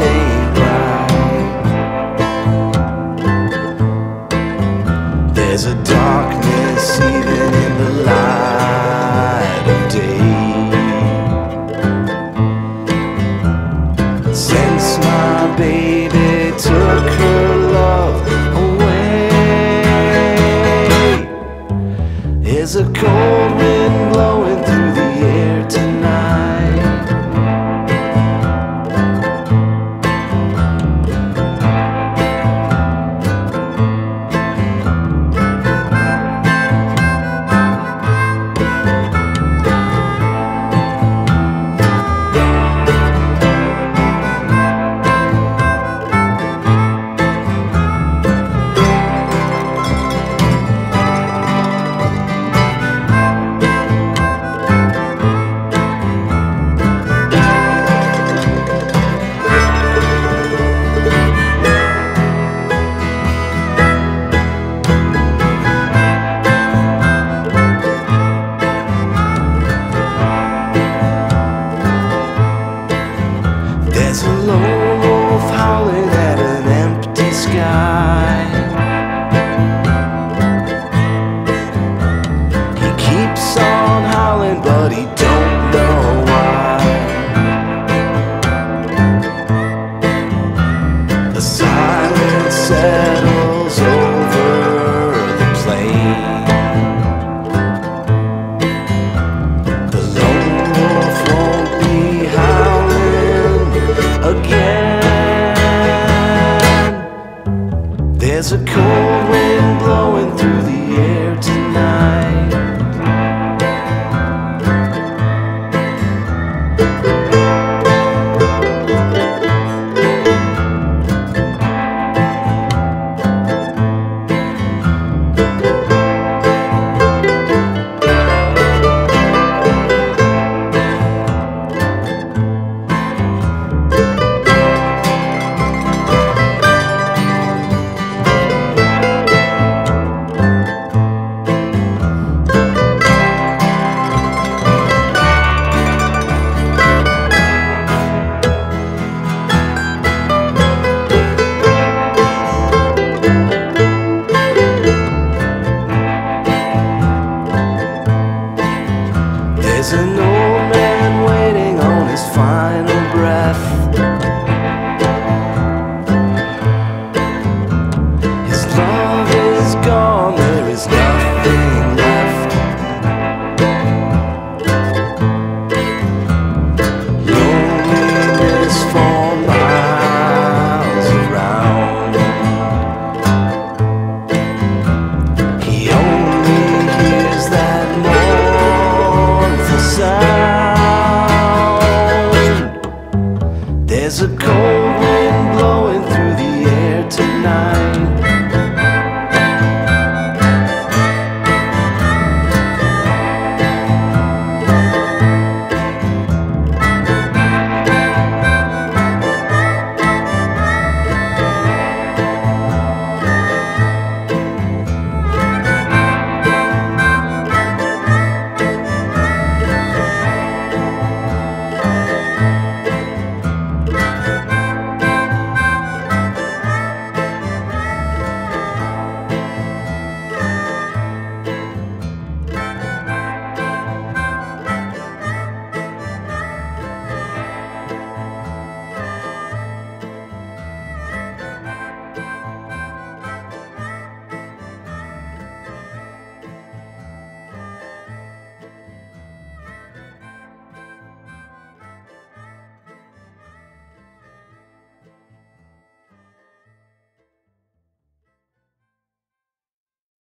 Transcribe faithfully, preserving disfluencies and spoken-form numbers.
stay bright. There's a darkness even in the light of day. Since my baby took her love away, there's a cold wind blowing through the air tonight. There's a lone wolf howling at an empty sky. He keeps on howling, but he don't know why. The silence settles over the plain. The lone wolf won't be howling again. There's a cold wind blowing through the air tonight. There's an old man waiting on his final breath. His love is gone, there is nothing left. Loneliness for miles around. He only hears that sound. There's a cold wind blowing through the air tonight.